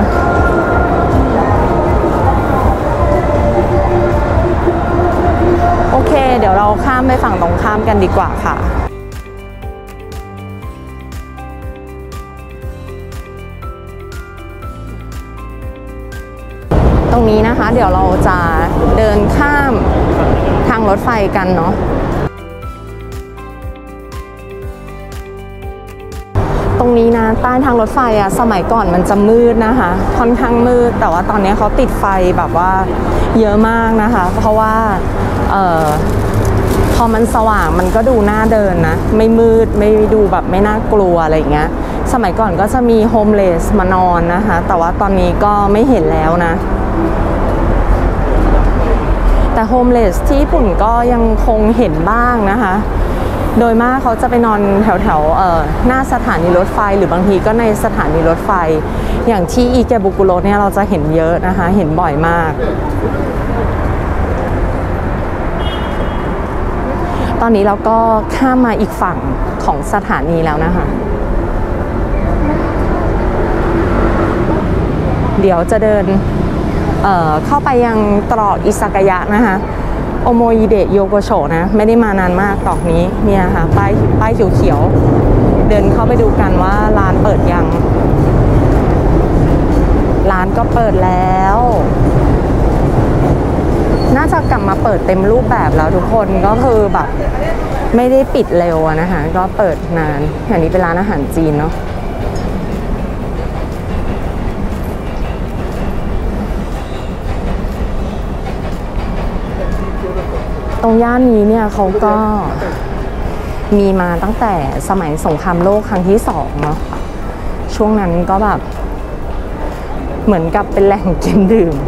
A: โอเคเดี๋ยวเราข้ามไปฝั่งตรงข้ามกันดีกว่าค่ะตรงนี้นะคะเดี๋ยวเราจะเดินข้ามทางรถไฟกันเนาะตรงนี้นะใต้ทางรถไฟสมัยก่อนมันจะมืดนะคะค่อนข้างมืดแต่ว่าตอนนี้เขาติดไฟแบบว่าเยอะมากนะคะเพราะว่าพอมันสว่างมันก็ดูน่าเดินนะไม่มืดไม่ดูแบบไม่น่ากลัวอะไรอย่างเงี้ยสมัยก่อนก็จะมีโฮมเลสมานอนนะคะแต่ว่าตอนนี้ก็ไม่เห็นแล้วนะแต่โฮมเลสที่ญี่ปุ่นก็ยังคงเห็นบ้างนะคะโดยมากเขาจะไปนอนแถวหน้าสถานีรถไฟหรือบางทีก็ในสถานีรถไฟอย่างที่อิเกบุกุโระเนี่ยเราจะเห็นเยอะนะคะเห็นบ่อยมากตอนนี้เราก็ข้ามมาอีกฝั่งของสถานีแล้วนะคะเดี๋ยวจะเดินเข้าไปยังตรอกอิซากายะนะคะโอโมยิเดะโยโกโชนะไม่ได้มานานมากตรอกนี้เนี่ยค่ะป้ายเขียวๆเดินเข้าไปดูกันว่าร้านเปิดยังร้านก็เปิดแล้วน่าจะกลับมาเปิดเต็มรูปแบบแล้วทุกคนก็คือแบบไม่ได้ปิดเร็วนะคะก็เปิดนานอย่างนี้เป็นร้านอาหารจีนเนาะตรงย่านนี้เนี่ยเขาก็มีมาตั้งแต่สมัยสงครามโลกครั้งที่2เนาะช่วงนั้นก็แบบเหมือนกับเป็นแหล่งกินดื่ม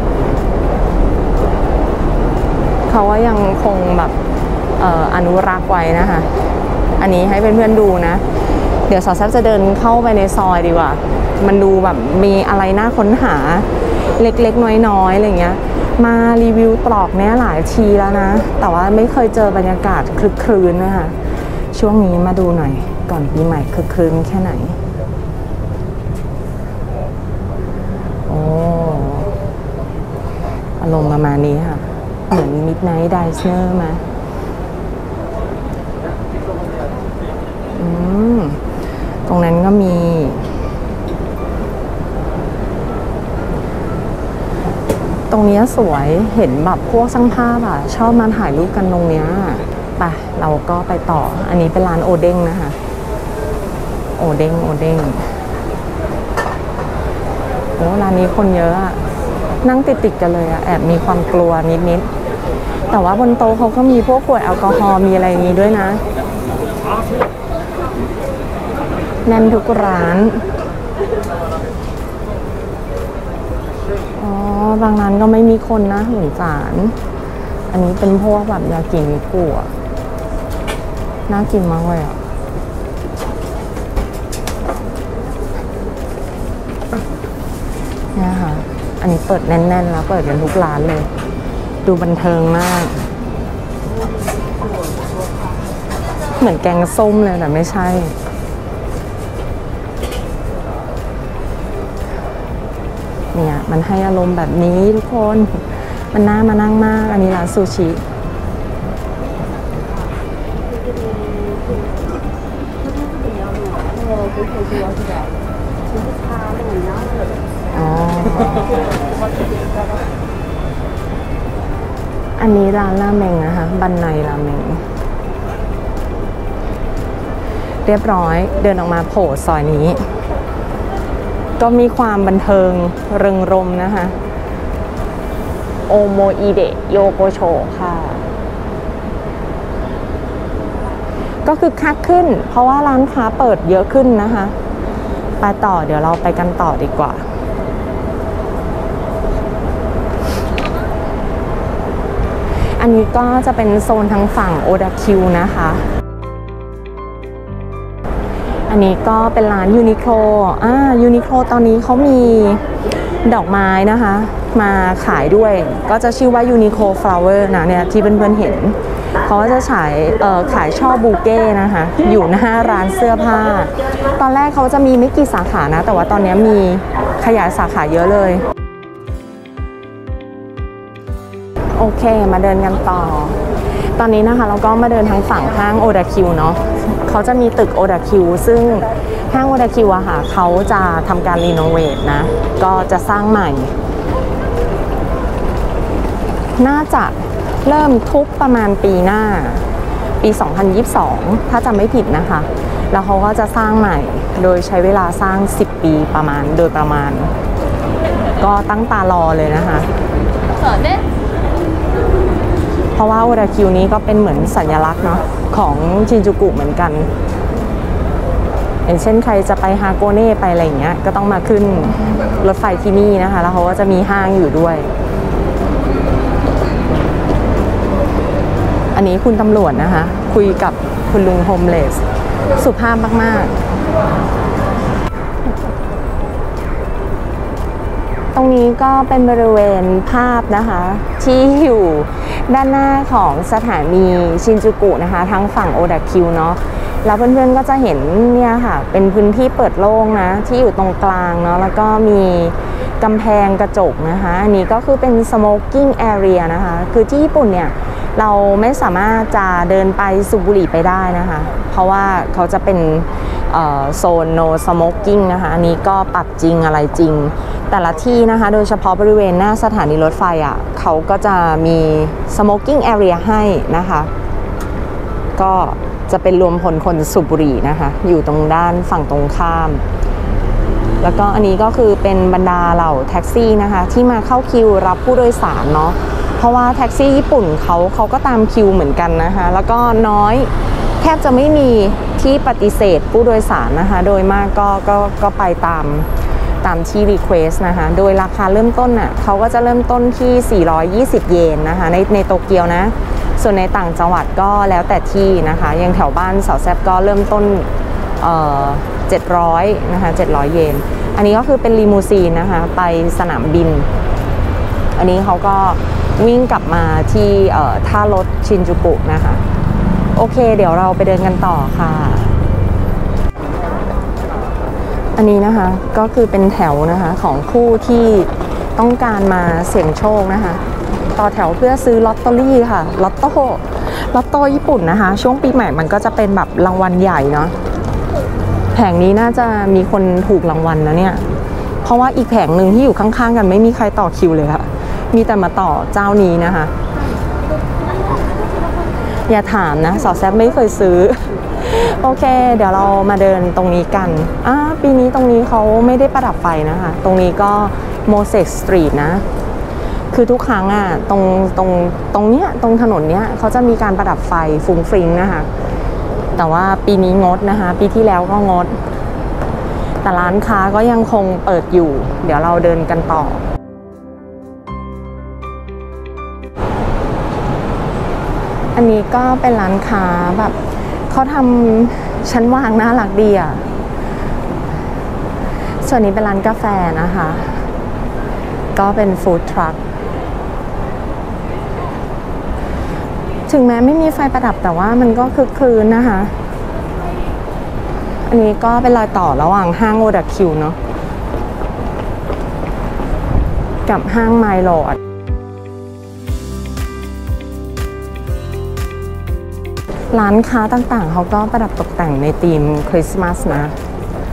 A: เขาว่ายังคงแบบอนุรักษ์ไว้นะคะอันนี้ให้เพื่อนๆดูนะเดี๋ยวสาวแซ่บจะเดินเข้าไปในซอยดีกว่ามันดูแบบมีอะไรน่าค้นหาเล็กๆน้อยๆอะไรเงี้ยมารีวิวตรอกเนี้ยหลายทีแล้วนะแต่ว่าไม่เคยเจอบรรยากาศคลึกครื้นนะคะช่วงนี้มาดูหน่อยก่อนปีใหม่คลึกครื้นแค่ไหนโอ้อารมณ์ประมาณนี้ค่ะเหมือน Midnight Diner มาตรงนั้นก็มีตรงนี้สวยเห็นแบบพวกช่างภาพชอบมาถ่ายรูปกันตรงเนี้ยไปเราก็ไปต่ออันนี้เป็นร้านโอเด้งนะคะโอเด้งโอ้ร้านนี้คนเยอะนั่งติดกันเลยแอบมีความกลัวนิดๆแต่ว่าบนโต๊ะเขาก็มีพวกขวดแอลกอฮอล์มีอะไรอย่างนี้ด้วยนะแน่นทุกร้านบางร้านก็ไม่มีคนนะเหมือนจานอันนี้เป็นพวกแบบยากินิกุน่ากินมากเลยเนี่ยค่ะอันนี้เปิดแน่นๆแล้วเปิดกันทุกร้านเลยดูบันเทิงมากเหมือนแกงส้มเลยแต่ไม่ใช่เนี่ยมันให้อารมณ์แบบนี้ทุกคนมันน่ามานั่งมากอันนี้ร้านซูชิอ๋ออันนี้ร้านราเมงนะคะบันไนราเมงเรียบร้อยเดินออกมาโผล่ซอยนี้ก็มีความบันเทิงเริงรมย์นะคะโอโมอิเดะโยโกโชค่ะก็คือคักขึ้นเพราะว่าร้านค้าเปิดเยอะขึ้นนะคะไปต่อเดี๋ยวเราไปกันต่อดีกว่าอันนี้ก็จะเป็นโซนทางฝั่งโอดาคิวนะคะอันนี้ก็เป็นร้านยูนิโคลยูนิโคลตอนนี้เขามีดอกไม้นะคะมาขายด้วยก็จะชื่อว่ายูนิโคลฟลาวเวอร์นะเนี่ยที่เพื่อนๆเห็นเขาก็จะขายช่อบูเก้นะคะอยู่หน้าร้านเสื้อผ้าตอนแรกเขาจะมีไม่กี่สาขานะแต่ว่าตอนนี้มีขยายสาขาเยอะเลยโอเคมาเดินกันต่อตอนนี้นะคะเราก็มาเดินทางฝั่งห้างโอดาคิวเนาะเขาจะมีตึกโอดาคิวซึ่งห้างโอดาคิวอะค่ะเขาจะทำการรีโนเวทนะก็จะสร้างใหม่น่าจะเริ่มทุบประมาณปีหน้าปี 2022 ถ้าจำไม่ผิดนะคะแล้วเขาก็จะสร้างใหม่โดยใช้เวลาสร้าง10 ปีโดยประมาณก็ตั้งตารอเลยนะคะเพราะว่าโอดาคิวนี้ก็เป็นเหมือนสัญลักษณ์เนาะของชินจูกุเหมือนกันอย่างเช่นใครจะไปฮาโกเน่ไปอะไรอย่างเงี้ยก็ต้องมาขึ้นรถไฟที่นี่นะคะแล้วเขาก็จะมีห้างอยู่ด้วยอันนี้คุณตำรวจนะคะคุยกับคุณลุงโฮมเลสสุภาพมากๆตรงนี้ก็เป็นบริเวณภาพนะคะที่อยู่ด้านหน้าของสถานีชินจูกุนะคะทั้งฝั่งโอดาคิวเนาะแล้วเพื่อนๆก็จะเห็นเนี่ยค่ะเป็นพื้นที่เปิดโล่งนะที่อยู่ตรงกลางเนาะแล้วก็มีกำแพงกระจกนะคะอันนี้ก็คือเป็น smoking area นะคะคือที่ญี่ปุ่นเนี่ยเราไม่สามารถจะเดินไปสูบบุหรี่ไปได้นะคะเพราะว่าเขาจะเป็นโซน no smoking นะคะอันนี้ก็ปรับจริงอะไรจริงแต่ละที่นะคะโดยเฉพาะบริเวณหน้าสถานีรถไฟอ่ะเขาก็จะมี smoking area ให้นะคะก็จะเป็นรวมพลคนสูบบุหรี่นะคะอยู่ตรงด้านฝั่งตรงข้ามแล้วก็อันนี้ก็คือเป็นบรรดาเหล่าแท็กซี่นะคะที่มาเข้าคิวรับผู้โดยสารเนาะเพราะว่าแท็กซี่ญี่ปุ่นเขาก็ตามคิวเหมือนกันนะคะแล้วก็น้อยแทบจะไม่มีที่ปฏิเสธผู้โดยสารนะคะโดยมากก็ไปตามที่รีเควสนะคะโดยราคาเริ่มต้นน่ะเขาก็จะเริ่มต้นที่420 เยนนะคะในโตเกียวนะส่วนในต่างจังหวัดก็แล้วแต่ที่นะคะอย่างแถวบ้านสาวแซบก็เริ่มต้น700นะคะ700 เยนอันนี้ก็คือเป็นลีมูซีนนะคะไปสนามบินอันนี้เขาก็วิ่งกลับมาที่ท่ารถชินจูกุนะคะโอเคเดี๋ยวเราไปเดินกันต่อค่ะอันนี้นะคะก็คือเป็นแถวนะคะของผู้ที่ต้องการมาเสี่ยงโชคนะคะต่อแถวเพื่อซื้อลอตเตอรี่ค่ะลอตโต้ญี่ปุ่นนะคะช่วงปีใหม่มันก็จะเป็นแบบรางวัลใหญ่เนาะแผงนี้น่าจะมีคนถูกรางวัลนะเนี่ยเพราะว่าอีกแผงหนึ่งที่อยู่ข้างๆกันไม่มีใครต่อคิวเลยค่ะมีแต่มาต่อเจ้านี้นะคะอย่าถามนะสาวแซบไม่เคยซื้อโอเคเดี๋ยวเรามาเดินตรงนี้กันปีนี้ตรงนี้เขาไม่ได้ประดับไฟนะคะตรงนี้ก็โมเสกสตรีทนะคือทุกครั้งตรงเนี้ยตรงถนนเนี้ยเขาจะมีการประดับไฟฟุ้งฟริ้งนะคะแต่ว่าปีนี้งดนะคะปีที่แล้วก็งดแต่ร้านค้าก็ยังคงเปิดอยู่เดี๋ยวเราเดินกันต่ออันนี้ก็เป็นร้านค้าแบบเขาทำชั้นวางน่ารักดีอ่ะส่วนนี้เป็นร้านกาแฟนะคะก็เป็นฟู้ดทรัคถึงแม้ไม่มีไฟประดับแต่ว่ามันก็คึกคืนนะคะอันนี้ก็เป็นรอยต่อระหว่างห้างโอดาคิวเนาะกับห้างไมล์ลอร์ดร้านค้าต่างๆเขาก็ประดับตกแต่งในธีมคริสต์มาสนะ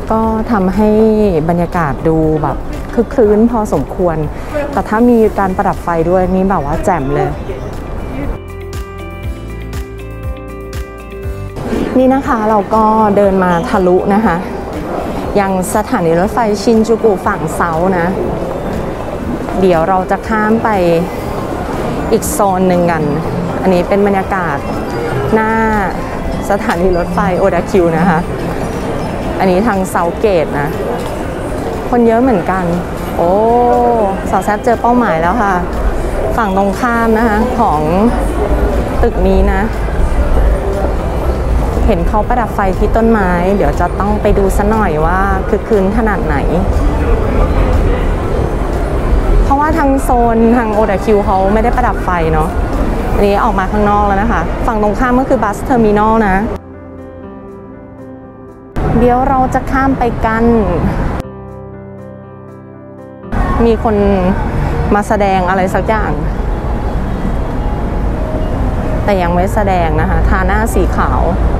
A: ก็ทำให้บรรยากาศดูแบบคึกครื้นพอสมควรแต่ถ้ามีการประดับไฟด้วยนี่แบบว่าแจ่มเลยนี่นะคะเราก็เดินมาทะลุนะคะยังสถานีรถไฟชินจูกุฝั่งเซาท์นะเดี๋ยวเราจะข้ามไปอีกโซนหนึ่งกันอันนี้เป็นบรรยากาศหน้าสถานีรถไฟโอดาคิวนะคะอันนี้ทางเซาเกตนะคนเยอะเหมือนกันโอ้สาวแซบเจอเป้าหมายแล้วค่ะฝั่งตรงข้ามนะคะของตึกนี้นะเห็นเขาประดับไฟที่ต้นไม้เดี๋ยวจะต้องไปดูซะหน่อยว่าคึกคืนขนาดไหนเพราะว่าทางโซนทางโอดาคิวเขาไม่ได้ประดับไฟเนาะอันนี้ออกมาข้างนอกแล้วนะคะฝั่งตรงข้ามก็คือบัสเทอร์มินอลนะเดี๋ยวเราจะข้ามไปกันมีคนมาแสดงอะไรสักอย่างแต่ยังไม่แสดงนะคะทาหน้าสีขาว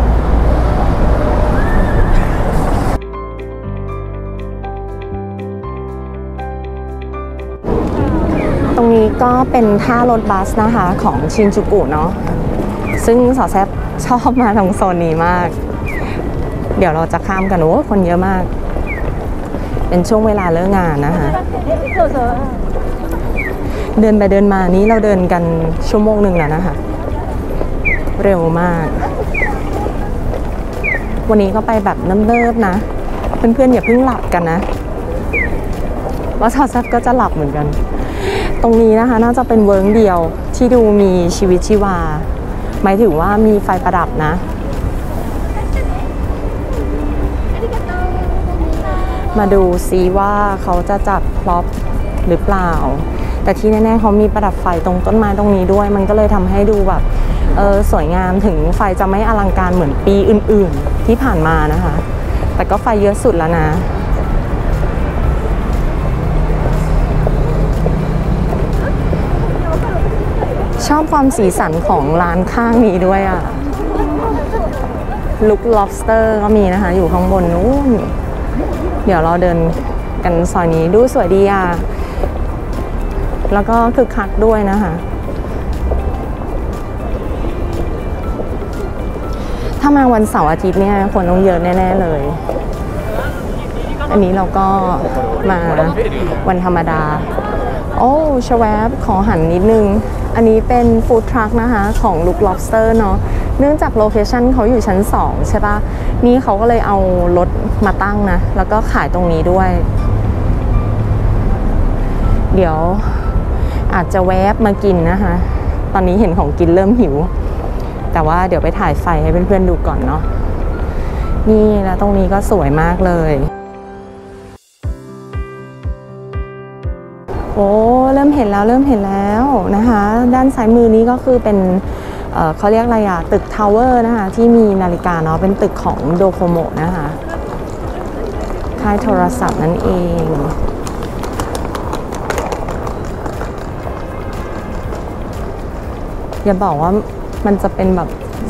A: ตรงนี้ก็เป็นท่ารถบัสนะคะของชินจูกุเนาะซึ่งสาวแซบชอบมาตรงโซนนี้มากเดี๋ยวเราจะข้ามกันโอ้คนเยอะมากเป็นช่วงเวลาเลิกงานนะคะเดินไปเดินมานี้เราเดินกันชั่วโมงหนึ่งแล้วนะคะเร็วมากวันนี้ก็ไปแบบเนิบๆนะเพื่อนๆอย่าเพิ่งหลับกันนะว่าสาวแซบก็จะหลับเหมือนกันตรงนี้นะคะน่าจะเป็นเวิร์กเดียวที่ดูมีชีวิตชีวาหมายถึงว่ามีไฟประดับนะมาดูซิว่าเขาจะจัดพร็อพหรือเปล่าแต่ที่แน่ๆเขามีประดับไฟตรงต้นไม้ตรงนี้ด้วยมันก็เลยทำให้ดูแบบสวยงามถึงไฟจะไม่อลังการเหมือนปีอื่นๆที่ผ่านมานะคะแต่ก็ไฟเยอะสุดแล้วนะชอบความสีสันของร้านข้างนี้ด้วยอ่ะลุค lobster ก็มีนะคะอยู่ข้างบนนู้นเดี๋ยวเราเดินกันซอยนี้ดูสวยดีอ่ะแล้วก็คึกคักด้วยนะคะถ้ามาวันเสาร์อาทิตย์เนี่ยคนต้องเยอะแน่ๆเลยอันนี้เราก็มาวันธรรมดาโอ้ชแวบขอหันนิดนึงอันนี้เป็นฟู้ดทรัคนะคะของลุค lobster เนาะเนื่องจากโลเคชั่นเขาอยู่ชั้น2ใช่ปะนี่เขาก็เลยเอารถมาตั้งนะแล้วก็ขายตรงนี้ด้วยเดี๋ยวอาจจะแวบมากินนะคะตอนนี้เห็นของกินเริ่มหิวแต่ว่าเดี๋ยวไปถ่ายไฟให้เพื่อนๆดูก่อนเนาะนี่แล้วตรงนี้ก็สวยมากเลยโอ้เริ่มเห็นแล้วนะคะด้านซ้ายมือนี้ก็คือเป็นเขาเรียกอะไรอะตึกทาวเวอร์นะคะที่มีนาฬิกาเนาะเป็นตึกของโดโคโมะนะคะค่ายโทรศัพท์นั่นเองอย่าบอกว่ามันจะเป็นแบบ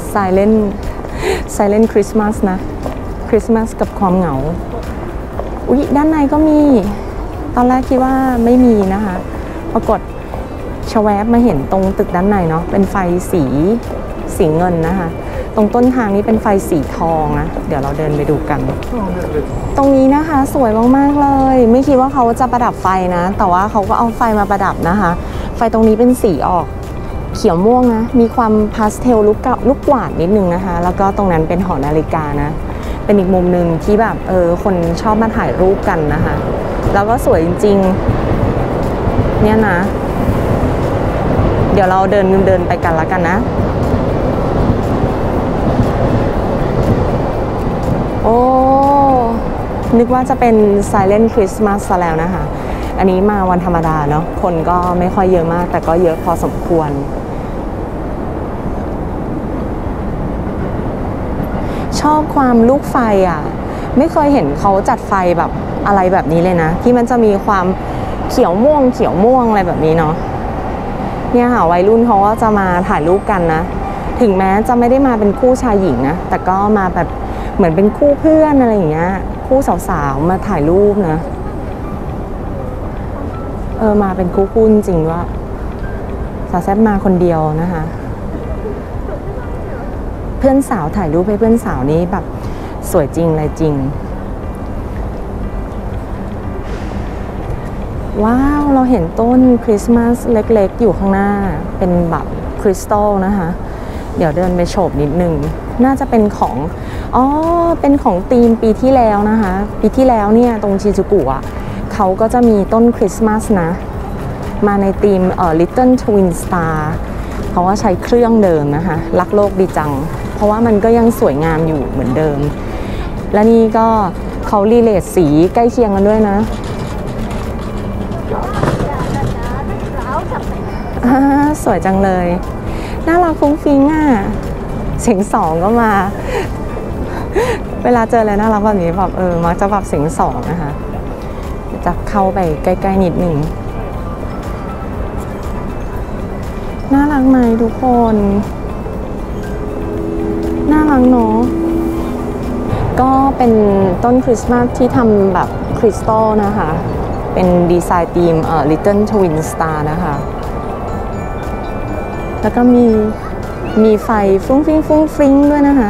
A: silent Christmas นะคริสต์มาสกับความเหงาอุ๊ยด้านในก็มีตอนแรกคิดว่าไม่มีนะคะปรากฏชแวบมาเห็นตรงตึกด้านในเนาะเป็นไฟสีเงินนะคะตรงต้นทางนี้เป็นไฟสีทองนะเดี๋ยวเราเดินไปดูกันตรงนี้นะคะสวยมากๆเลยไม่คิดว่าเขาจะประดับไฟนะแต่ว่าเขาก็เอาไฟมาประดับนะคะไฟตรงนี้เป็นสีออกเขียวม่วงนะมีความพาสเทลลูกกวาดนิดนึงนะคะแล้วก็ตรงนั้นเป็นหอนาฬิกานะเป็นอีกมุมหนึ่งที่แบบคนชอบมาถ่ายรูปกันนะคะแล้วก็สวยจริงๆเนี่ยนะเดี๋ยวเราเดินไปกันละกันนะโอ้นึกว่าจะเป็น Silent Christmas ซะแล้วนะคะอันนี้มาวันธรรมดาเนาะคนก็ไม่ค่อยเยอะมากแต่ก็เยอะพอสมควรชอบความลูกไฟอ่ะไม่เคยเห็นเขาจัดไฟแบบอะไรแบบนี้เลยนะที่มันจะมีความเขียวม่วงอะไรแบบนี้เนาะเนี่ยค่ะวัยรุ่นเขาก็จะมาถ่ายรูปกันนะถึงแม้จะไม่ได้มาเป็นคู่ชายหญิงนะแต่ก็มาแบบเหมือนเป็นคู่เพื่อนอะไรอย่างเงี้ยคู่สาวๆมาถ่ายรูปนะมาเป็นคู่จริงว่าสาวแซ่บมาคนเดียวนะคะเพื่อนสาวถ่ายรูปให้เพื่อนสาวนี้แบบสวยจริงอะไรจริงว้าวเราเห็นต้นคริสต์มาสเล็กๆอยู่ข้างหน้าเป็นแบบคริสตัลนะคะเดี๋ยวเดินไปโฉบนิดนึงน่าจะเป็นของเป็นของธีมปีที่แล้วนะคะปีที่แล้วเนี่ยตรงชินจูกุอ่ะเขาก็จะมีต้นคริสต์มาสนะมาในธีมLittle Twin Star เพราะว่าใช้เครื่องเดิมนะคะรักโลกดีจังเพราะว่ามันก็ยังสวยงามอยู่เหมือนเดิมและนี่ก็เขารีเลทสีใกล้เคียงกันด้วยนะสวยจังเลยน่ารักฟุ้งฟิ้งอ่ะเสียงสองก็มาเวลาเจออะไรน่ารักแบบนี้แบบมักจะแบบเสียงสองนะคะจะเข้าไปใกล้ๆนิดหนึ่งน่ารักไหมทุกคนน่ารักเนาะก็เป็นต้นคริสต์มาสที่ทำแบบคริสตัลนะคะเป็นดีไซน์ธีมLittle Twin Star นะคะแล้วก็มีไฟฟุ้งฟิ้งฟุ้งฟิ้งด้วยนะคะ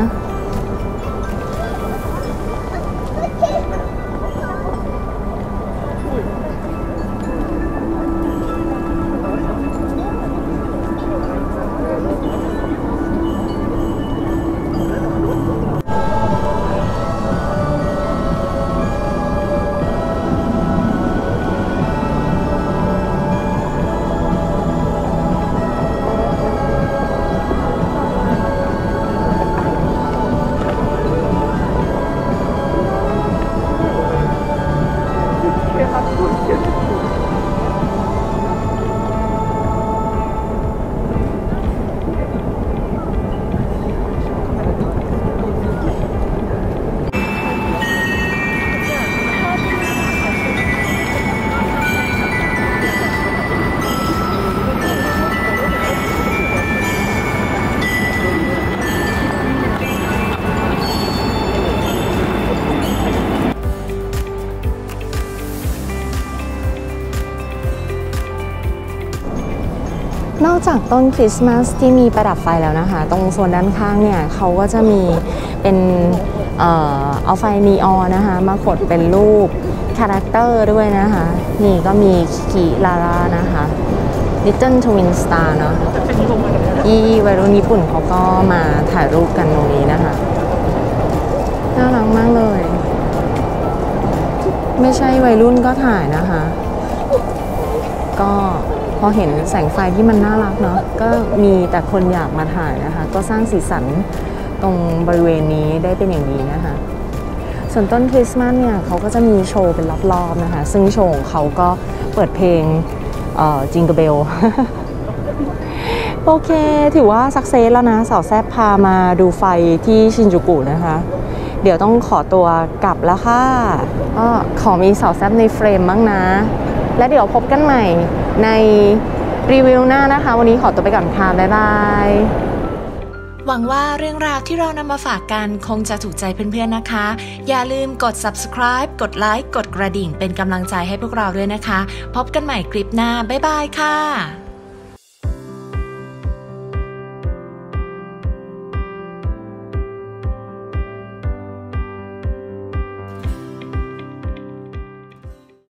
A: นอกจากต้นคริสต์มาสที่มีประดับไฟแล้วนะคะตรงโซนด้านข้างเนี่ยเขาก็จะมีเป็นเอาไฟนีออนนะคะมาขดเป็นรูปคาแรคเตอร์ด้วยนะคะนี่ก็มีคิลาร่านะคะ Little Twin Star เนาะที่วัยรุ่นญี่ปุ่นเขาก็มาถ่ายรูปกันตรงนี้นะคะน่ารักมากเลยไม่ใช่วัยรุ่นก็ถ่ายนะคะก็พอเห็นแสงไฟที่มันน่ารักเนาะก็มีแต่คนอยากมาถ่ายนะคะก็สร้างสีสันตรงบริเวณนี้ได้เป็นอย่างนี้นะคะส่วนต้นคริสต์มาสเนี่ยเขาก็จะมีโชว์เป็นรอบๆนะคะซึ่งโชว์ของเขาก็เปิดเพลงจิงเกิลเบลโอเคถือว่าสักเซสแล้วนะสาวแซ่บพามาดูไฟที่ชินจูกุนะคะเดี๋ยวต้องขอตัวกลับแล้วค่ะก็ขอมีสาวแซ่บในเฟรมบ้างนะและเดี๋ยวพบกันใหม่ในรีวิวหน้านะคะวันนี้ขอตัวไปก่อนค่ะบ๊ายบายหวังว่าเรื่องราวที่เรานำมาฝากกันคงจะถูกใจเพื่อนๆนะคะอย่าลืมกด subscribe กดไลค์กดกระดิ่งเป็นกำลังใจให้พวกเราด้วยนะคะพบกันใหม่คลิปหน้าบ๊ายบายค่ะ